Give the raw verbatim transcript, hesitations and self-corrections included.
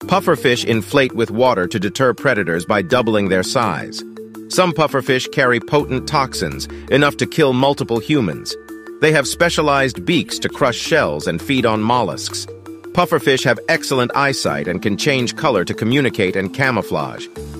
Pufferfish inflate with water to deter predators by doubling their size. Some pufferfish carry potent toxins, enough to kill multiple humans. They have specialized beaks to crush shells and feed on mollusks. Pufferfish have excellent eyesight and can change color to communicate and camouflage.